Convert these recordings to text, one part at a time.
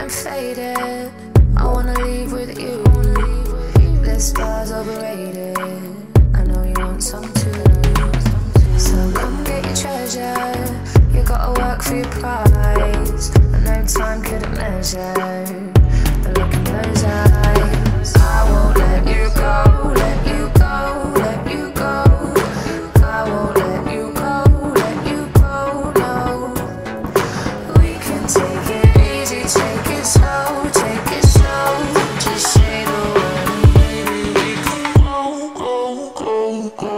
getting faded. I wanna leave with you. This star's overrated. I know you want some too. So come get your treasure. You gotta work for your prize. I know time couldn't measure the look in those eyes. I won't let you go, let you go, let you go. I won't let you go, let you go, no. We can take it easy, take it slow, take it slow. Just say the word and maybe we can go, go, go, go.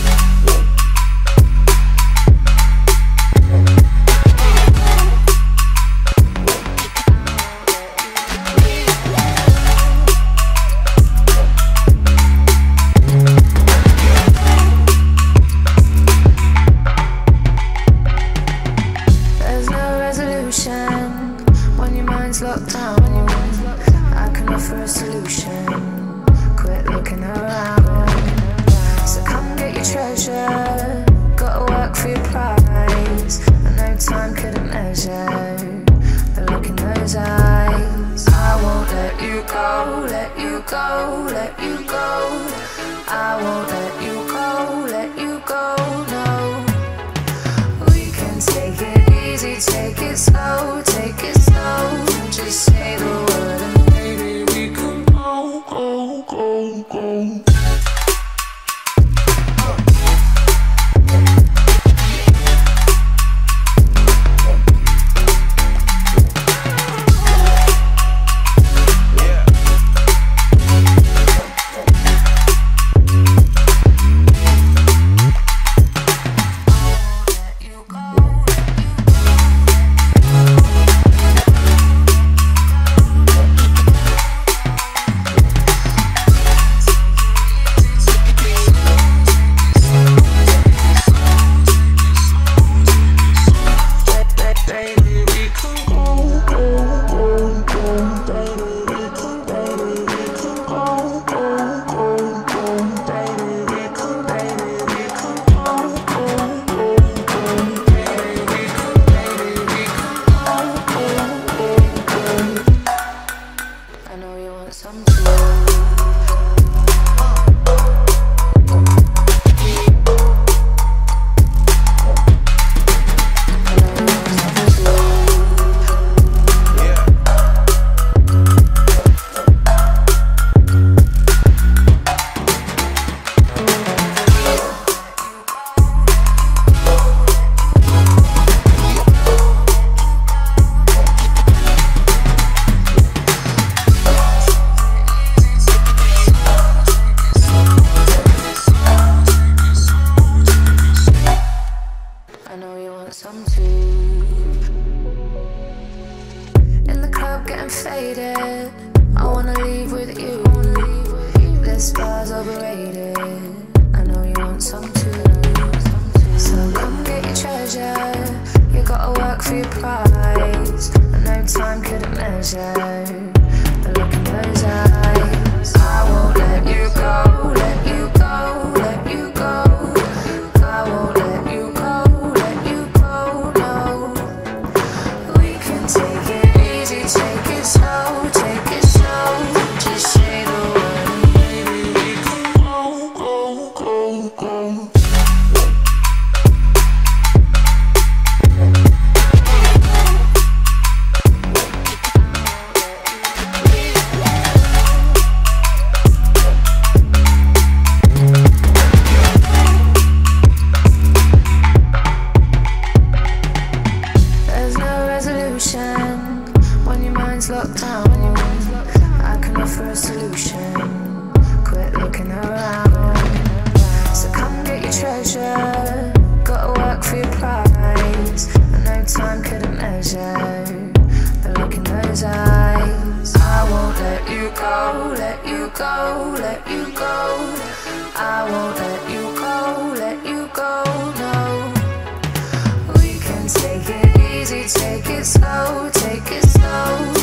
When your mind's locked down, I can offer a solution. Quit looking around. So come get your treasure. Gotta work for your prize. I know time couldn't measure the look in those eyes. I won't let you go, let you go, let you go. I won't let you go, let you go, no. We can take it easy, take it slow, take it slow. Just say the word and maybe we can go, go, go, go. In the club getting faded. I wanna leave with you. This bar's overrated. I know you want some too. So come get your treasure. You gotta work for your prize. I know time couldn't measure the look in those eyes. I won't let you go, let you go, let you go. I won't let you go, let you go, no. We can take it easy, take it slow, take it slow. Just say the word and maybe we can go, go, go, go. When your mind's locked down, I can offer a solution. Quit looking around. So come get your treasure. Gotta work for your prize. I know time couldn't measure the look in those eyes. I won't let you go, let you go, let you go. I won't let you go, let you go, no. We can take it easy, take it slow, take it slow.